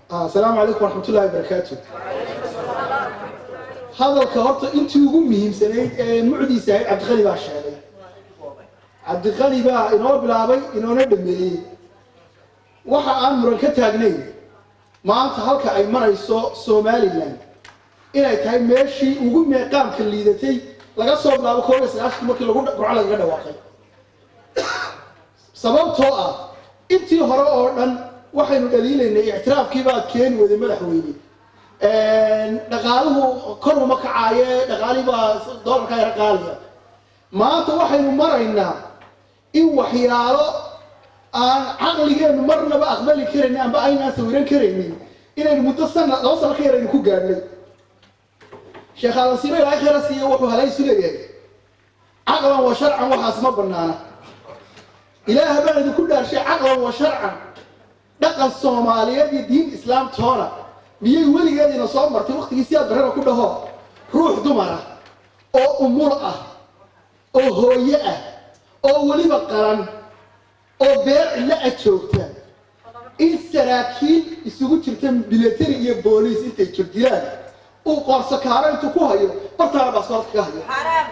السلام عليكم ورحمة الله وبركاته. هذا الكهرباء أنت يقول مهم سنة معدي سعيد عبد الغني باشا عبد الغني بقى إنه بلعبي إنه ندمي waxa aan muran ka taagnay maanta halka ay marayso Soomaaliland inay tahay meeshii ugu meeqaamka liidatay laga soo bilaabo 19 markii lagu qurca laga dhawaaqay sababtoo ah intii hore oo dhan waxaynu dhaliilaynay i'tiraafkii baad keen wada madaxweyne dhaqaaluhu kor uma kacaaye dhaqaali baa doolarka yar qaaliya maanta waxaynu maraynaa in waxyaalo aan aqligeenu marnaba aqbali karin amba aynaan sawiran karaynin inaynu muddo sanad laba sano ka yaraynu ku gaadhnay sheekh al-Sina ilaahay khayr siiyo wuxuu halay suleeyay aqlan wa sharcan waxaas ma banaana ilaahay baan idinku dhaarshay aqlan wa sharcan dhaqan Soomaaliyeed iyo diin islaam toona miyay weligeedina soo martay waqtigiisii aad barara ku dhaho ruux dumar ah oo umul ah oo hooyo ah oo waliba qaran oo beer la ajoogta in saraakiil isugu jirta military iyo booliis intay jirdilaan oo qorso kaarantu ku hayo bartaana baaskood ka hayo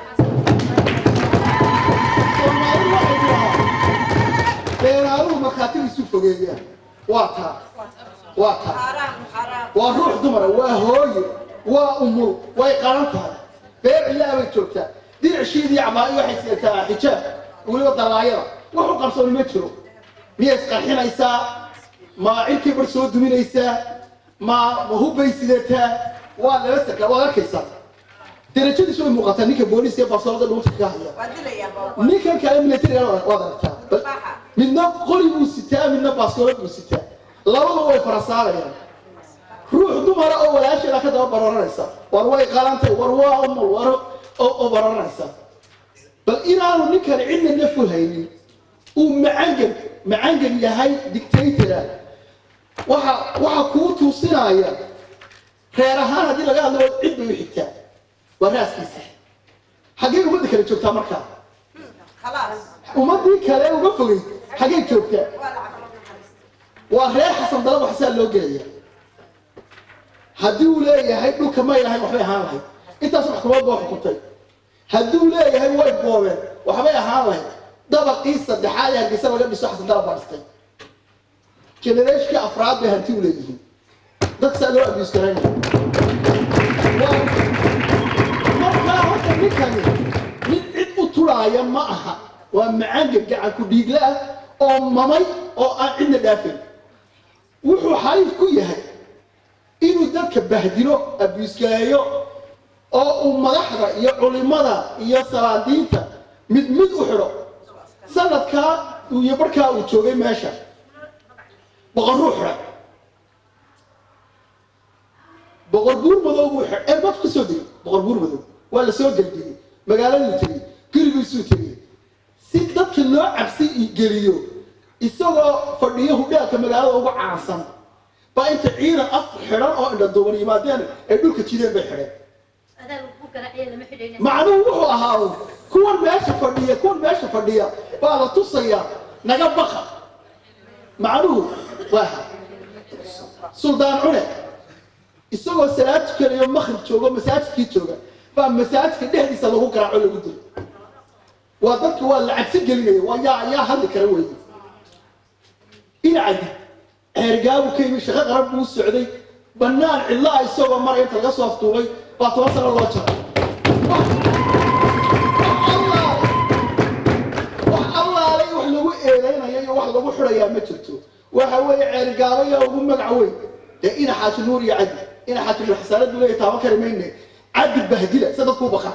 beeraalu markhaati isu fogeeyaan waa ruux dumar waa hooyo waa umul way qaran tahay beer la ay joogta dircishiidii cabaay waxay siyataa xijaab waliba dalaayada wuxuu qarsoon ma jiro miyay qarxinaysaa ma ilkii bar soo duminaysaa ma hubaysidataa waa la saka waa arkaysaa darajadiisu way muuqataa ninka booliiska baasooda dhulka ka haya ninka kale military waa aragtaa midna qori buu sitaa midna baasooda buu sitaa labada way farasaarayaan ruux dumar oo walaasheeda ka daba baranaysa war way qalantay war waa umul war oo baranaysa bal inaanu ninkan cidna naful haynin ومعنجل يهاي ديكتاتورا waxa ku tuusinaya reerahan hadii laga hadlo cid bay xigtaa waraaskiisa xagee umada kale joogtaa markaa khalaas umadii kale uga fogay xagee joogtaa waa reer xasan dalab xasan loo gelaya hadii uu leeyahay dhulka ma ilahay waxbay ahaan lahayd intaas wax kuma boo xukuntay hadii uu leeyahay way boobeen waxbay ahaan lahayd dabaqii saddexaad ee hargeysa laga dhiso xasan dalab baastay generation afraad bay hanti u leeyihiin dadka loo abis kareen markaa horta ninkani mid cid u tulaaya ma aha waa macaanka gacan ku dhiigla ah oo mamay oo aan cidna dhaafin wuxuu xariif ku yahay inuu dadka bahdilo abiskayo oo uu madaxda iyo culimada iyo salaadiinta mid u xiro sanadka iyo barkaa uu joogay meesha boqor ruuxa boqor buur madow buu xir ee bad ku soo dhigay boqor buur madow waa la soo galbiyay magaalada tagay gurigiisu tagay si dadka loo cabsi geliyo isagoo fadhiyo hudaalka magaalada ugu caansan ba inta ciidan af xiran oo indha duuban yimaadeen ee dhulka jideen bay xireen macnuhu wuxuu ahaa kuwan meesha fadhiya baa la tusaya naga baqa macnuhu waa suldaan cune isagoo salaad tukanayo maghrib joogo masaajidkii jooga baa masaajidka dhexdiisa lagu garaaco lagu dilo waa dadka waa la cabsi gelinaya waa yaa hadli kara weeye ina cadi ergaabu ka yimi shaqo qarab buu socday banaan cidla isagoo maray inta laga soo aftuubay baa 10 sano loo jaray Allah wax lagu eedeynaayo wax lagu xirayaa ma jirto waxa weeye ergaabaya ugu magac weyn ee ina xaaji nuur iyo cadi ina xaaji xasanad uu leeyahay taaba karimeeyay cadi bahdila sadad ku baqa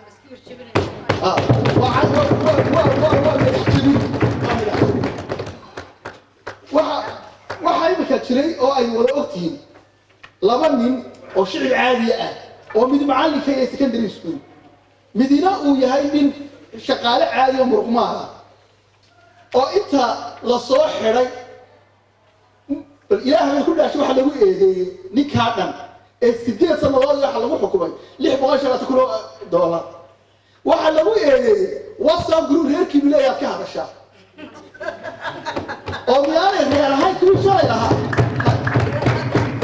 waxay imika jiray oo ay wada ogtihiin laba nin oo shicib caadi ah oo mid macallinka ee secondary school midina uu yahay nin shaqaale caadi oo murqmaah oo inta la soo xiray bal ilaahay ku dhaashay waxa lagu eedeeyay ninka dhan ee 8 sanadood waxa lagu xukumay $600 waxa lagu eedeeyay WhatsApp group reerkii bilayaad ka hadashaa oo miyaanay reerahay ku shalay lahaa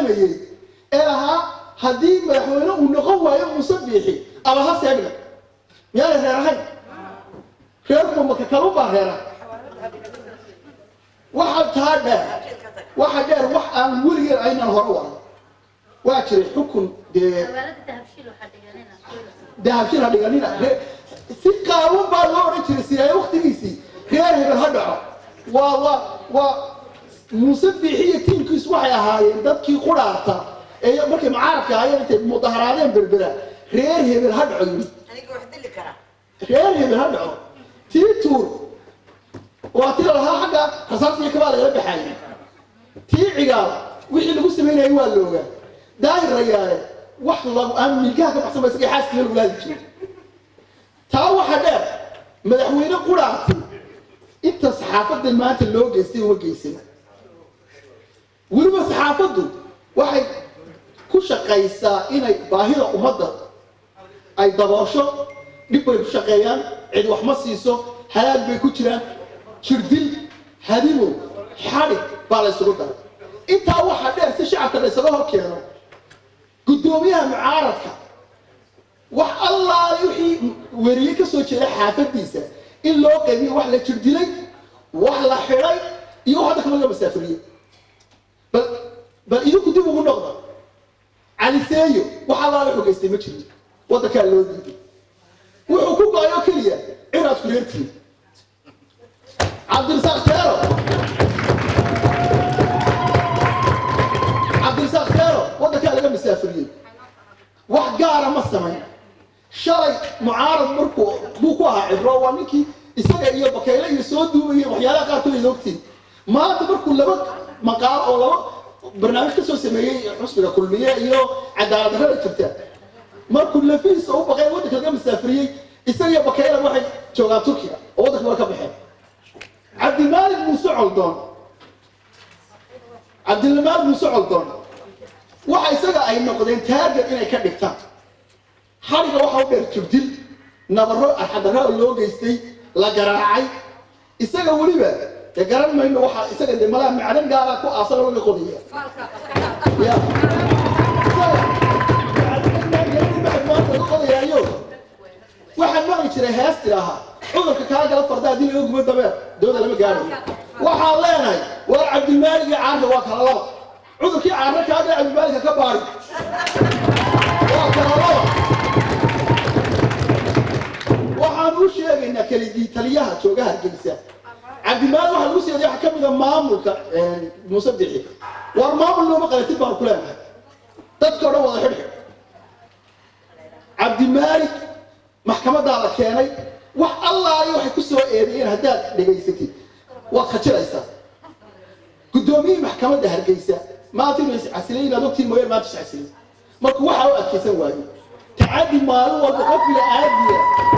halgamayay ee ahaa haddii madaxweyne uu noqon waayo Muuse Biixi ama ha seegna miyaan reer ahayn reerku ma ka kala baareera waxa taadheer wax aan weligeed aynaan hore waran waa jiray xukun dahabshil hadhiganina si qaawan baa loo odhan jiray sidaa waqtigiisii reer hebel ha dhaco waa Muuse Biixi iyo tiimkiisu waxay ahaayeen dadkii quraarta ee markay mucaaradka ahaayeen intay mudaharaadeen berbera reer hebel ha dhaco aniga wax dili kara reer hebel ha dhaco tiituur waa tii lahaa xagga rasaasiga kabaa laga baxayay tiiciga wixii lagu sameeyay waa looga daahir rayaale wax lagu aan milkaha ka baxsan isaga xaaskiisa lagu laadi jiray taa waxa dheer madaxweyne quraarti inta saxaafadda maanta loo geystay uma geysan weliba saxaafaddu waxay ku shaqaysaa inay baahida ummadda ay daboosho dhib bay ku shaqeeyaan cid wax ma siiso halaag bay ku jiraan jirdil hadimo xarig baa la isugu daray intaa waxaa dheer si shacabka la isaga hor keeno gudoomiyaha mucaaradka wax allaale wixii weriye ka soo jeeda xaafadiisa in loo qaybiyo wax la jirdilay wax la xidhay iyo hadda kama la masaafiriyey bal idinku dib ugu noqda cali seeyo wax allaale xogeystay ma jirin waddankaa loo diiday wuxuu ku go'ayo keliya ciraad ku reertiin cabdirasaaq teero waddankaa laga masaafiriyey wax gaara ma samayn shalay mucaarad buu ku ahaa cibro waa ninkii isaga iyo bakeyle iyo soo duubayay waxyaalaha qaarkood ay ogtiin maanta markuu laba maqaal oo laba barnaamij ka soo sameeyey xusbiga kulmiye iyo cadaalad darrada jirta markuu lafiisa u baqay waddanka laga masaafiriyey isaga iyo bakeyle waxay joogaan Turkiga oo waddanka wada ka baxeen cabdilmalik muuse coldoon waxa isaga ay noqdeen taarget inay ka dhigtaan xariga waxa u dheer jirdil nabaro arxadaro loo geystay la garaacay isaga weliba garan mayno waxa isaga malaha macdan gaara ku aasan laga qodiya waxaan maqli jiray heestii ahaa cudurka kaa gala farda haddii laga gubo dabeer dooda lama gaarayo waxaan leenahay waa cabdilmaalig iyo caarka waa kala laba cudurkii caarka kaa gala cabdilmaaligka ka baari waa kala laba waxaan u sheegaynaa kelidii taliyaha joogaha Hargeysa cabdilmaalig waxa lagu siiyay waxa ka mid ah maamulka Muuse Biixi war maamul looma qalatid baan ku leenahay dadka oo dhan wada xidh cabdilmaalig maxkamadda la keenay wax allaale waxay ku soo eedeeyeen haddaad dhageysatid waad khajiraysaa gudoomiyaha maxkamadda Hargeysa maanta inuu iscasilay inaad ogtiin mooyee maanta iscasilay marka waxa uu adkaysan waayey tacaddi maalin walba qof bila aadiya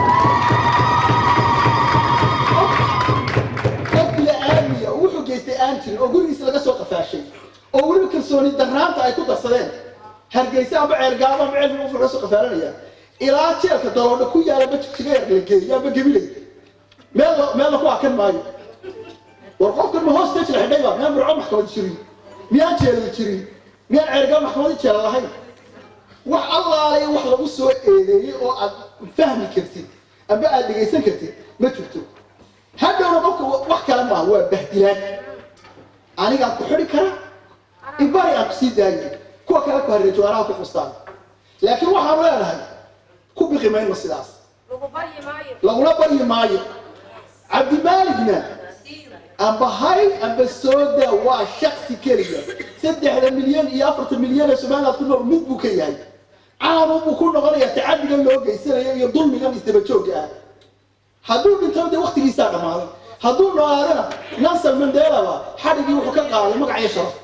wuxuu geystay aan jirin oo gurigiisa laga soo qafaashay oo weliba kalsooni darraanta ay ku darsadeen Hargeysa amba ceergaaba ama ceelka wuxuu soo qafaalanaya ilaa jeelka daloodha ku yaala bajiga yar la geeyo amba gabilay meel ku akan maayo war qofka ma hostage la xidhay baa meel burco maxkamad jirin miyaan jeelay jirin miyaan ceergaaba maxkamad jeelay lahayn wax allaale wax lagu soo eedeeyay oo aad fahmi kartid amba aad dhageysan kartid ma jirto hadhowna qofka wax kale ma waa bahdilaan aniga ku xidhi kara ibari aan ku sii daayay kuwa kale ku hareeyo waraha ku qustaan laakiin waxaan leenahay ku biqimayno sidaas lagula baryi maayo cabdilmaaligna amba hay amba sooda waa shakhsi keliya 3 milyan iyo 4 milyan oo Soomaaliyeed ku nool mid buu ka yahay caanu buu ku noqonayaa tacaddiga loo geysanayo iyo dulmigan isdaba joogga ah hadduu dhinto waqtigiisa dhamaaday hadduu noolaadana Nelson Mandela xadhigii wuxuu ka qaaday magaciisa sharaf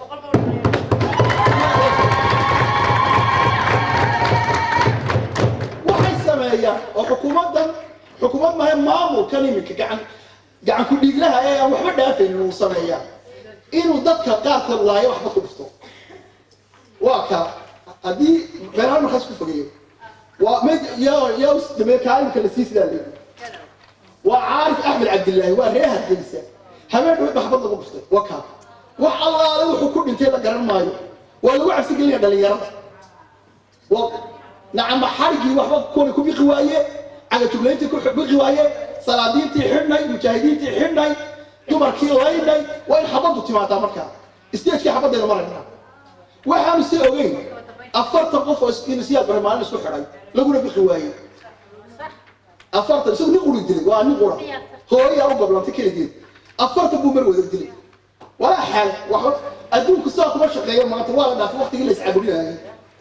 waxay sameeyaan oo xukuumad maamulkan iminka gacan ku dhiiglaha ee aan waxba dhaafaynin uu sameeyaa inuu dadka qaarkood laayo waxba ku dhufto waa ka haddii beeraan markaas ku fogeeyo waa mid yaa dhameekaalinka la sii sidaa leeyahay وعارف أحمد عبد الله وريها الجلسة همين وين بحفظ له بستة وكاب وحلال وحكون انتهى لقرن مايو ولو عكس قلنا دليل نعم حرقي وحبا كون كوبي قوايه على تبليتي كوبي قوايه صلاديتي حناي مجاهديتي حناي دمركي لايناي وين حبطوا تيماتا marka isteejka xabadeena marayna waxaan si ogeyn afarta qof oo in si barnaamij isku xiray laguna bixi waayay afarta soo ni qulu dilay waa ni qura hooyo u gablantay kaligeed afarta buu mar wada dilay wala xal wax adduunku soo kuma shaqeeyo maanta waa la dhaaf waqtiga la iscaabulinaayay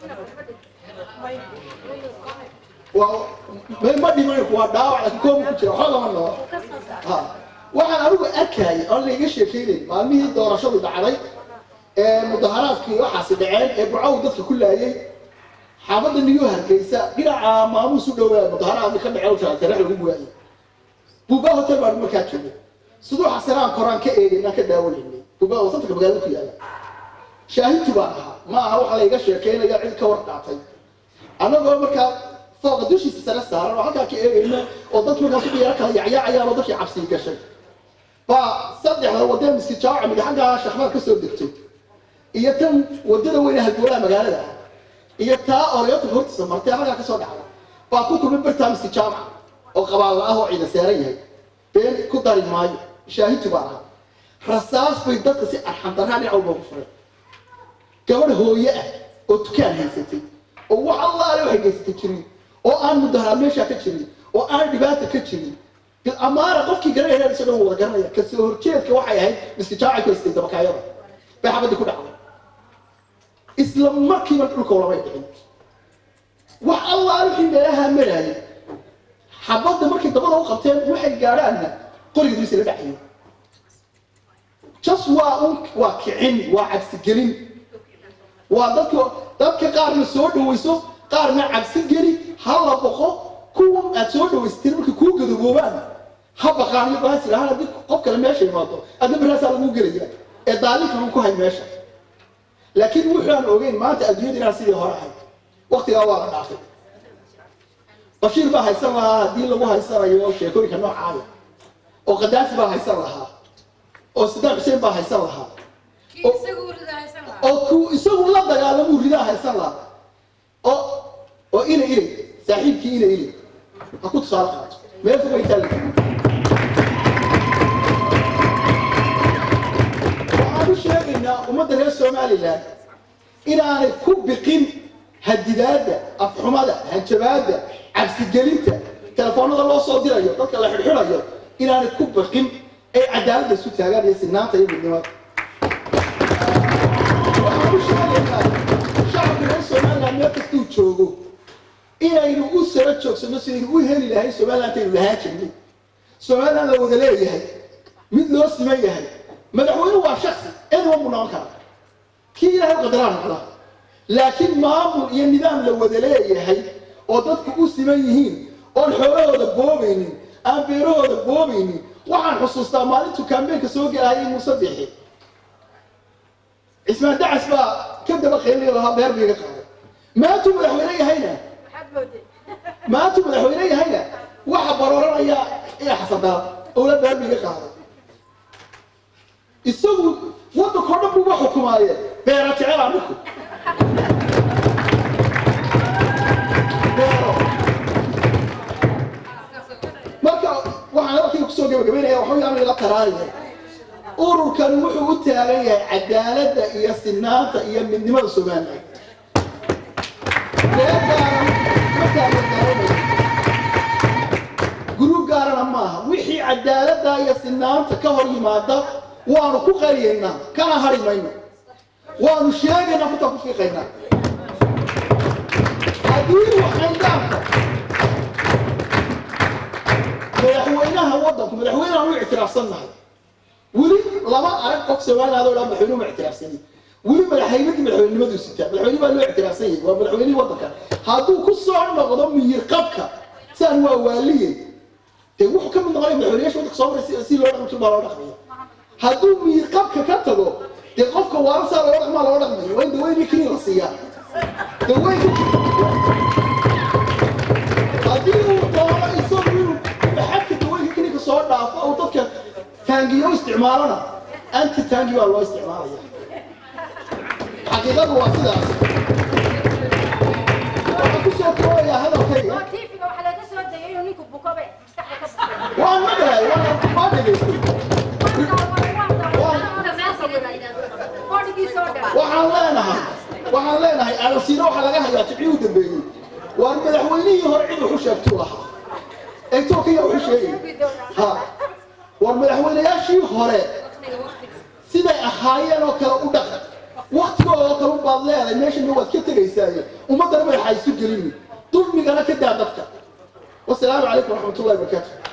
ما دي ما هو داوع كوم كجرا xoolo ma noo waxaan anigu arkay oo la iga sheekeeyay maalmihii doorashadu dhacday mudaharaadkii waxa dhaceen ee burcow dadka ku laayay xaafadda niyo hargeysa dhinaca maamuus u dhawaa mudaharaadka ka dhacay oo taariikh lagu waayay buuba hotel baan markaa joogay sidoo xasanaan qoraan ka eegayna ka daawaynay buuba oo sanadka magaalada ku yaala shaahidtu baa ma aha waxa la iga sheekeynaya cid ka war dhaatay anagoo markaa فوق دوشي سنة سارة وحكا كإيرنا وضدك من هالشيء يركض يعيا وضدك عبسي كشيء فصدق هذا ودين مسكين شاعر من حاجة شخمار كسر دكتور يتم ودينا وين هالدولة مجالها يتا أريات هرت سمرتها حاجة كسر على فأكون كل برتها مسكين شاعر وقبل الله عيد سارية بين كتر الماي شاهد تبعها رصاص في الدقة سي الحمد لله أو بغفر كمان هو يأ وتكان هالستي والله لا يحق يستكري وأنا مدهر ماشي كتشري وأنا دبات كتشري الأمارة قفكي قريه هنا لسه هو قريه كسر كيف كواحد هاي مستشاعر كويس تبقى كايرة بحبة كل عام إسلام ما كي ما تقول كولا ما يدعي والله الحين لها مراي حبض ما كي تبغى وقتين واحد قارنا قريه درس اللي بعدين جسوا واقعين وعكس الجرين dadka qaarna soo dhawayso qaarna cabsi geli hala boqo kuwa aad soo dhawaysteen markii ku gadaboobaan haba qaani baas ilaha dib qof kale meesha imaado adna baraasa lagu gelaya ee daalin kan ku hay meesha laakiin wuxuu aan ogeyn maanta adduunyada sidii hore ahayd waqtiga waa la dhaafay bashiir baa haysan lahaa hadii lagu haysanayo sheekooyinka noocaada oo qadaas baa haysan lahaa oo Saddam Hussein baa haysan lahaa oo isagu la dagaalamo ridaa haysan la oo ina saaxiibkii ina ha ku tusaale qaato meel fog ay tahay waxaan sheegaynaa ummadda reer Soomaaliland inaanay ku biqin hadidaada afxumada hanjabaada cabsi gelinta telefoonada loo soo dirayo dadka la xirxirayo inaanay ku biqin ay cadaaladda isu taagaan iyo sinaanta iyo midnimada شعب السومالي ما كنتو تشوفوا إلى إنه أسرة تشوف مثلا وهل اللي هي السومالي تلوها كذي السومالي لو ذليه هاي مثل اسمه هاي مدحونه هو شخص إنه هو مناقض كي له قدران على لكن ما هو النظام لو ذليه هاي وضدك اسميهين والحوار البوبيني أمبيرو البوبيني وعن خصوص مالته كان بينك سوق هاي مصدقين اسمه دعس بقى كده بقى خليه لها بير بيقطع ما انتم مدحوينيه هنا ما انتم مدحوينيه هنا واحد برورنا يا حسدا اولاد بير بيقطع السوق وضو كله بو حكومايه بير تعال عنكم marka waxaan arkay ku soo gabagabeynaya waxa uu yahay la qaraariyo ururkan wuxuu u taagan yahay cadaaladda iyo sinaanta iyo midnimada Soomaaliya group gaarana maaha wixii cadaaladda iyo sinaanta ka hor yimaada waanu ku qariyeynaa kana harimayno waanu sheegaynaa ku tafiiqaynaa hadii waxaan dhaafo madaxweynaha waddanku madaxweynaha uu ictiraafsanahay ولي لما أعرف قصة وأنا هذا ولا مدحونه اعترافسني ولي مدحينك مدحوني ما دوسيته مدحوني ما له اعترافسني ومدحوني وضعك هذا قصة عنه قدام يرقبك سأل والي تروح كم من غير مدحوني شو تقصور سيل ولا مش ما ولا خمية هذا يرقبك كتبه تقفك وارسا ولا ما ولا خمية وين يكني رصيا وين هذه طالع يصور بحكي وين يكني كصور ضعف أو تذكر تانجيو استعمالنا أنت تانجيو الله استعمالية حقيقة واسدة وأنا كسر يا هذا الخير وأنا ما أدري وأنا ما أدري waxaan leenahay arsiino waxa laga hayaa tibciyu dambeeyay waa madaxweynihii hore cid u sheegto lahaa ee Turkiga u sheegay ha war madaxweynayaashii hore siday ahaayeen oo kale u dhaqan waqtigooda oo kale u baad leedahay meesha waad ka tagaysaaye ummadana waxay isu gelin dulmigana ka daa dadka wassalaamu calaykum wa rahmatullahi wa barakatuh